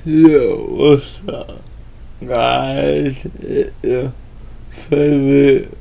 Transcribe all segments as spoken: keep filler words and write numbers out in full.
Yo, what's up, guys? It's your favorite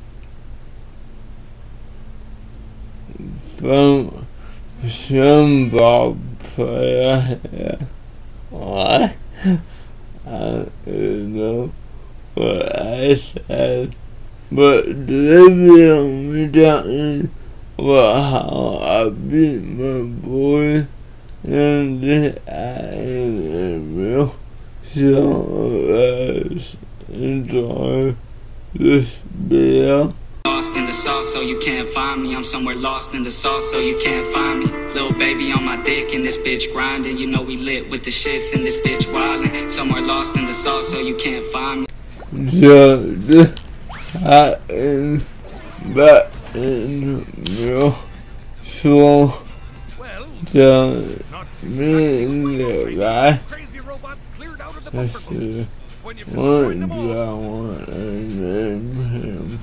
from Bob player here. What? I don't know what I said, but the video me talking about how I beat my boy and this ain't real. So let's enjoy this video. Lost in the sauce, so you can't find me. I'm somewhere lost in the sauce, so you can't find me. Little baby on my dick and this bitch grinding. You know we lit with the shits and this bitch wildin'. Somewhere lost in the sauce, so you can't find me. So this happened back in real slow. So me and the guy, this is one I want to name him.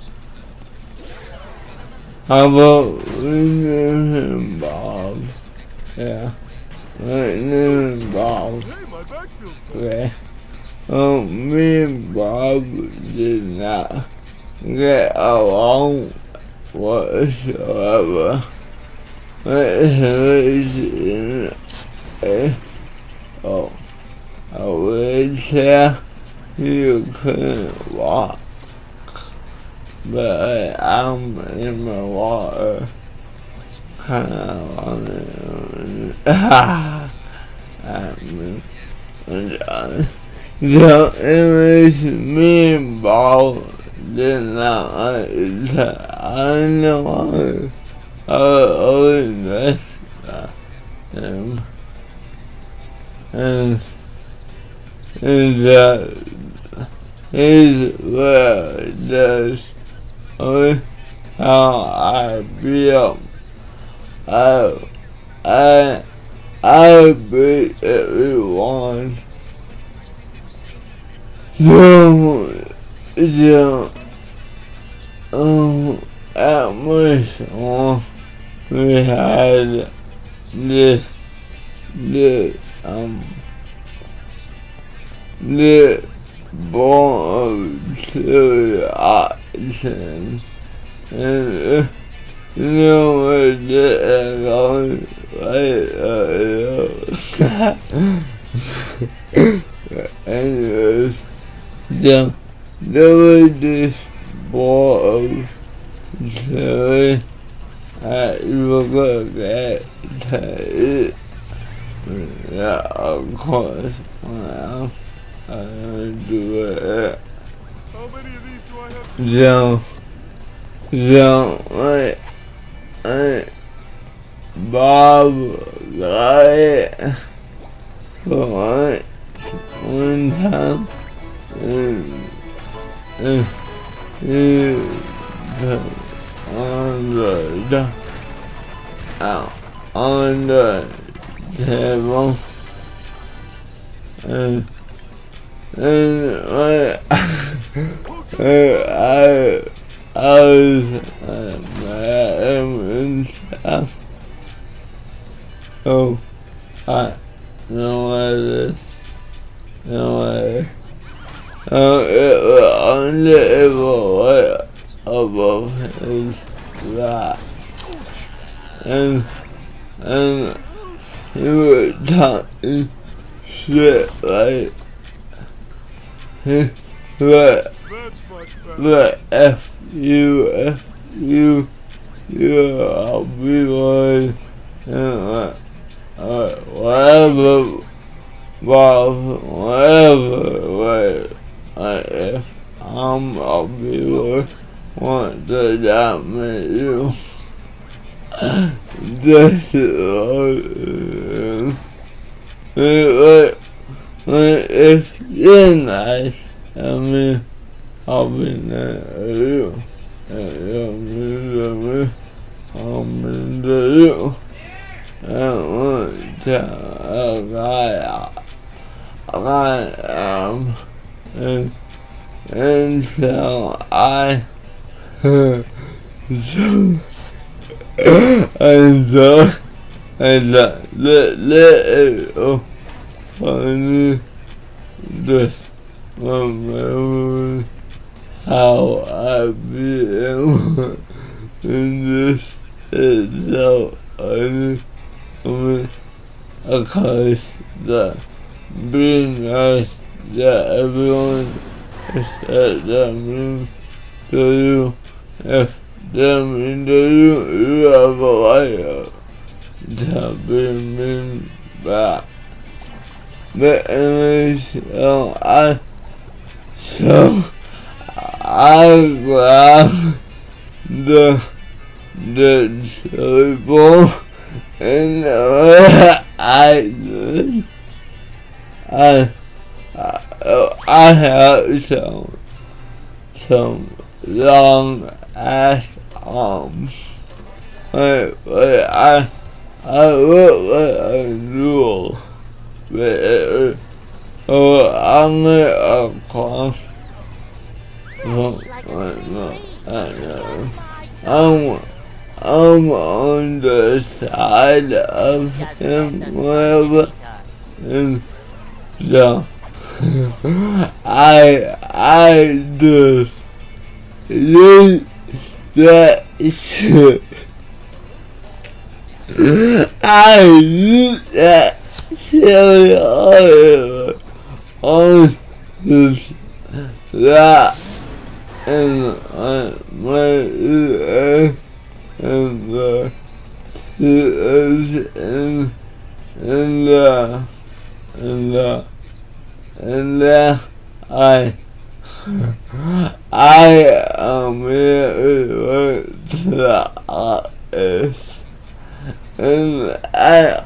How about we name him Bob? Yeah, let's name him Bob. Okay. Um, me and Bob did not get along whatsoever. It's uh, oh, I would say you couldn't walk, but I'm in the water, kind of on it. I mean, so anyways, me and Bob did not like each other. I know I always mess him, and and that is what it does. Only how I feel. I I I beat everyone. So so um at my school we had this this um this ball of chili options, and uh, you know what it goes right uh, anyways, so there was this ball of chili. I look at it. Yeah, of course. Well, I don't do it. How many of these do I have? So, so, like, like, Bob got it for like one time, and, and he on the out on the table, and and like I I was uh, mad at him and stuff. So I know what it is. You know what it is. Uh, it was on the table right above his right, and and he was talking shit like he like like F you F you you I'll be one and like uh, whatever Bob whatever like like if I'm I'll be one. What did that make you? This is like, like, if you're nice, I mean, I'll be nice to you. And you'll be to me, I'll be to you. And one time I I am, and, and so I so, and so, and that, that, that is so funny just remember how I feel, and this is so funny. I mean, of course, the being nice that everyone said that means to you, if that means to you, you have a right to be mean back. But anyways, um, I, so, I grabbed the, the table, and uh, I did, I, I, I have some, some long ass arms. Wait, wait, I, I look like a mule. But uh, I'm a clown. No, no, no. I'm, I'm on the side of him, whatever. And so, I, I just use that shit. I use that silly oil on his that and uh, my ear and the tears and and uh and uh and uh I I am here to the office and I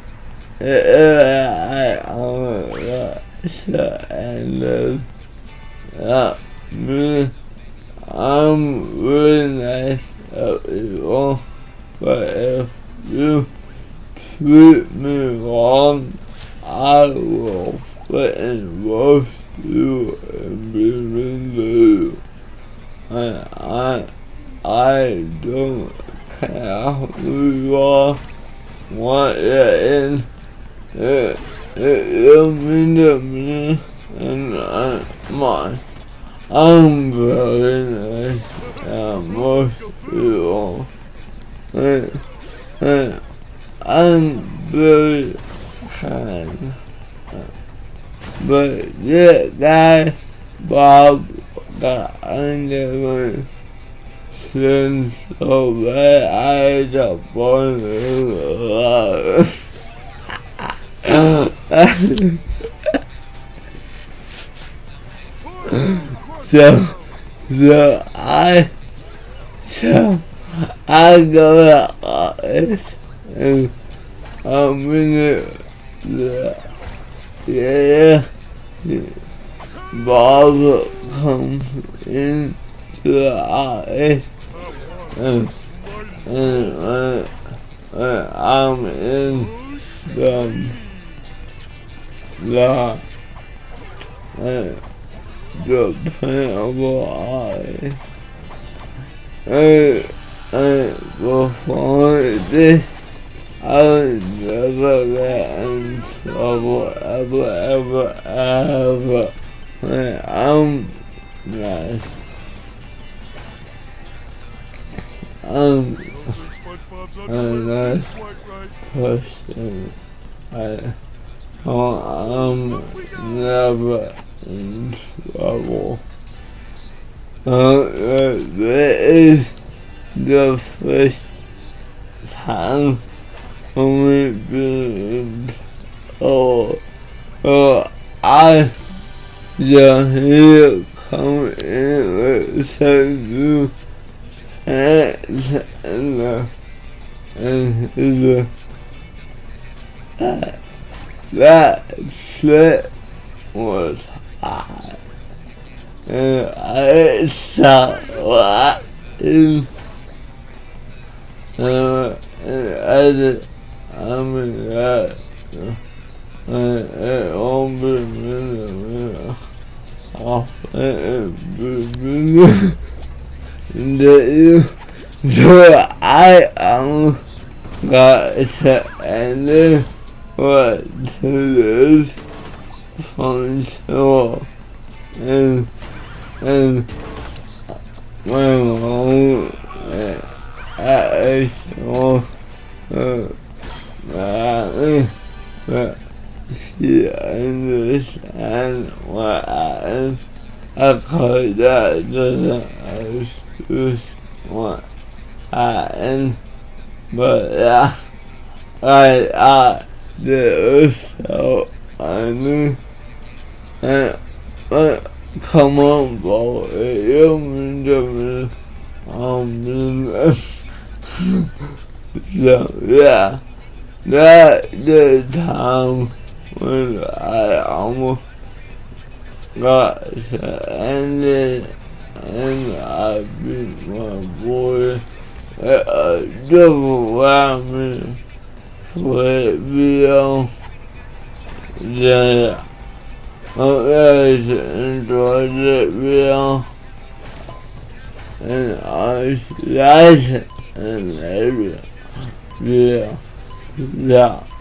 I am and uh, me, I'm really nice at people, but if you treat me wrong, I will fucking roast you and be mean to you. And I, I don't care who you are, what you're in. It, it don't mean to me, and I'm mine. I'm very nice, and most people, and, and I'm very kind. But that guy, Bob, got under me since so bad I just wanted to so, so I, so I go to the office and I'm in the, yeah, yeah, Bob comes in to the office and, and, and, and I'm in the the uh, the pineapple eye. And, and before this, I would never get in trouble ever, ever, ever. And I'm nice. I'm a nice person. I Oh, I'm never in trouble. Uh, this is the first time for me being in trouble. Uh, I just here come in with you and and uh, and the uh, that shit was hot, and I saw what in, uh, and I did, I mean that, and it won't be a minute, minute, off, and be minute, and you, so I um got to end it. What to this? functional and and when I saw her badly, but she understands what I I call that doesn't excuse what I am, but yeah, I I did so I knew and but come on, bro, you mean to um so yeah, that the time when I almost got ended and I beat my boy at a double whammy split video. Yeah, I hope you guys enjoyed that video, and I see you guys in the next video. Yeah.